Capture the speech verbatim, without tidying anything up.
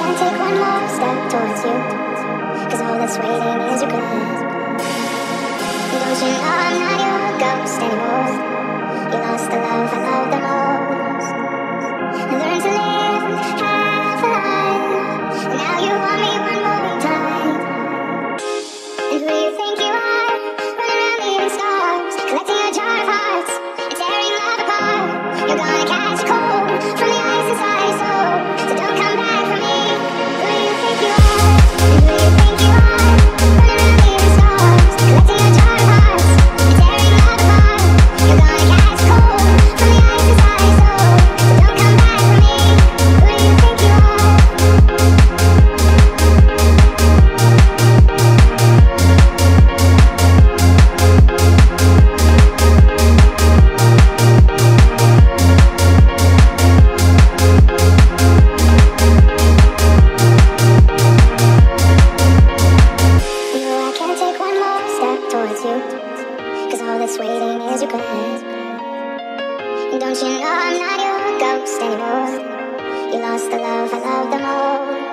can't take one more step towards you, cause all that's waiting is regret. Don't you know I'm not your ghost anymore? You lost the love I love the most. Learn to live half a life, and now you want me one more time. And who you think you are, running around leaving scars, collecting a jar of hearts and tearing love apart. You're gonna catch cold from the ice inside your soul, so don't come back for me. Who do you think you are? And who do you think you are, running around leaving scars, collecting a jar of hearts and tearing love apart. You're gonna catch cold from the ice inside your soul, so don't come back for me. Who do you think you are? All that's waiting is regret. And don't you know I'm not your ghost anymore? You lost the love I love the most.